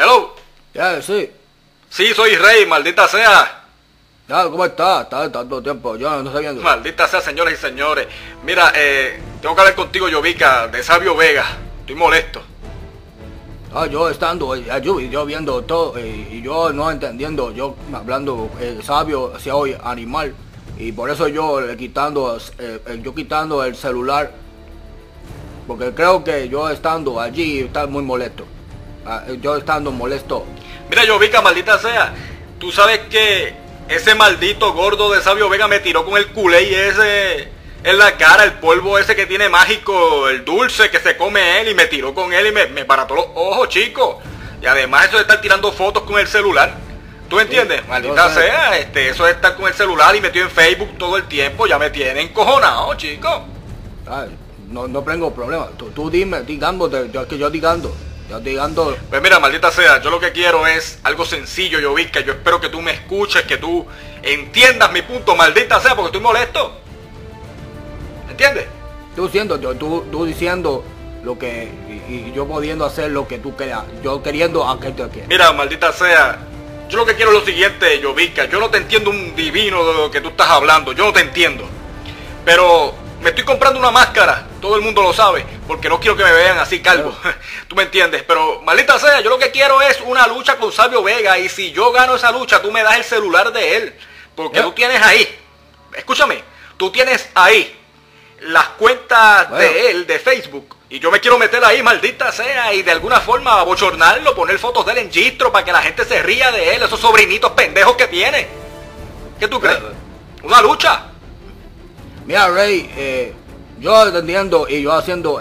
Hello. Ya, sí. Sí, soy Rey, maldita sea. Ya, ¿cómo estás? Está tanto tiempo, yo no sabía. Maldita sea, señores y señores. Mira, tengo que hablar contigo, Yovica, de Sabio Vega. Estoy molesto. Yo estando, yo viendo todo, y yo no entendiendo, yo hablando, sabio, se oye animal, y por eso yo quitando el celular, porque creo que yo estando allí está muy molesto, yo estando molesto. Mira, Yovica, maldita sea, tú sabes que ese maldito gordo de Sabio Vega me tiró con el culé ese en la cara, el polvo ese que tiene mágico, el dulce que se come él, y me tiró con él y me barató los ojos, chico. Y además eso de estar tirando fotos con el celular, ¿tú me entiendes? Maldita sea, eso de estar con el celular y metido en Facebook todo el tiempo, ya me tiene encojonado, chico. No tengo problema, tú dime, yo digando. Pues mira, maldita sea, yo lo que quiero es algo sencillo, Yovica. Yo espero que tú me escuches, que tú entiendas mi punto, maldita sea, porque estoy molesto. ¿Entiendes? Tú diciendo lo que, y yo pudiendo hacer lo que tú quieras, yo queriendo a que te quieras. Mira, maldita sea, yo lo que quiero es lo siguiente, Yovica. Yo no te entiendo un divino de lo que tú estás hablando, yo no te entiendo. Pero me estoy comprando una máscara, todo el mundo lo sabe, porque no quiero que me vean así calvo. Tú me entiendes, pero maldita sea, yo lo que quiero es una lucha con Sabio Vega, y si yo gano esa lucha, tú me das el celular de él, porque tú tienes ahí, escúchame, tú tienes ahí las cuentas de él, de Facebook, y yo me quiero meter ahí, maldita sea, y de alguna forma abochornarlo, poner fotos de él en gistro para que la gente se ría de él, esos sobrinitos pendejos que tiene. ¿Qué tú crees? ¿Una lucha? Mira, Rey, yo entendiendo y yo haciendo,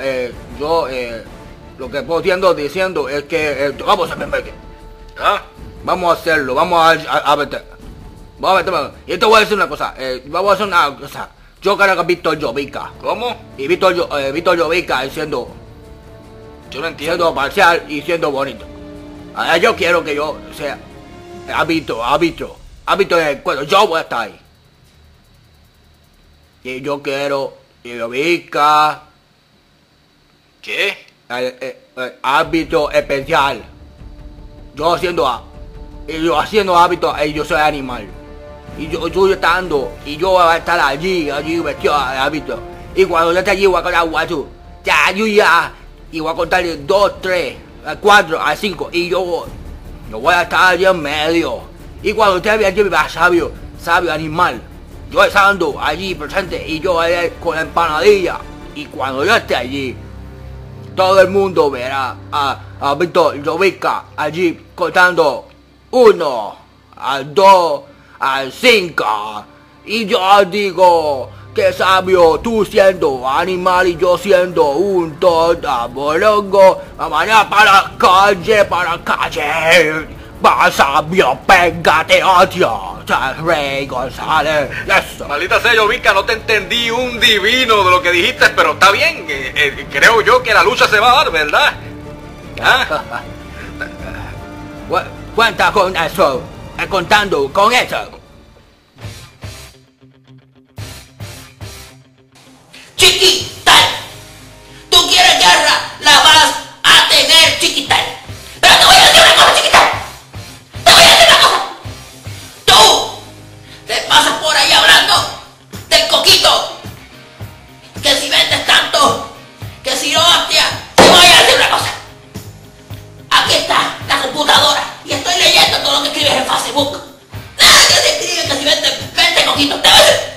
lo que puedo diciendo es que vamos a ver, vamos a hacerlo, vamos a meter. Vamos a meter. Y te voy a decir una cosa, vamos a hacer una cosa. Yo creo que Víctor Yovica. ¿Cómo? Y Víctor Yovica siendo, yo no entiendo, siendo parcial y siendo bonito. Yo quiero que yo sea árbitro en el cuadro. Yo voy a estar ahí. Y yo quiero Yovica. ¿Qué? Árbitro especial. Yo haciendo árbitro, yo soy animal. Y yo estando, y yo voy a estar allí vestido de árbitro. Y cuando yo esté allí voy a contar guacho. Y voy a contar 2, 3, 4, 5. Y yo voy a estar allí en medio. Y cuando usted vea allí va sabio animal. Yo estando allí presente y yo con la empanadilla. Y cuando yo esté allí, todo el mundo verá a Víctor Yovica allí contando 1, 2, 5. Y yo digo que sabio, tú siendo animal y yo siendo un totabolongo. Mañana para la calle. Va sabio, pégate, odio. Rey González. Eso. Maldita sea, Yovica, no te entendí un divino de lo que dijiste, pero está bien. Creo yo que la lucha se va a dar, ¿verdad? Cuenta con eso. Contando con eso. Chiquital, tú quieres guerra, la vas a tener, Chiquital. Pero te voy a decir una cosa, Chiquital. Te voy a decir una cosa. Tú te pasas por ahí hablando del coquito. Que si vendes tanto, que si no, hostia, te voy a decir una cosa. Aquí está la computadora y estoy leyendo todo lo que escribes en Facebook. Nada que te escribe que si vende coquito. Te voy a decir.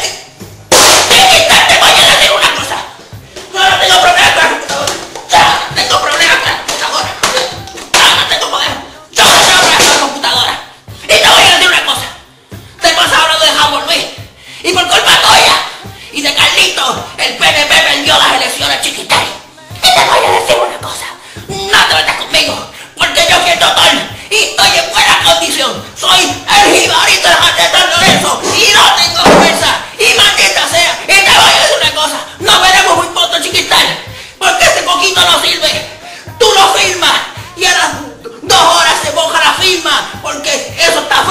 Te voy a decir una cosa. No tengo problema con la computadora. Ya, tengo problemas con la computadora. Ya, no tengo poder. Yo no tengo problemas con la computadora. Y te voy a decir una cosa. Te pasas hablando de Jamón Luis. Y por culpa tuya y de Carlito, el PNP perdió las elecciones, Chiquital. Y te voy a decir una cosa. No te metas conmigo, porque yo quiero total y estoy en buena condición. Soy el jibarito de San Lorenzo y no tengo fuerza. Y maldita sea, y te voy a decir una cosa. No veremos muy pronto, Chiquital, porque ese coquito no sirve. Tú lo firmas y a las 2 horas se moja la firma, porque eso está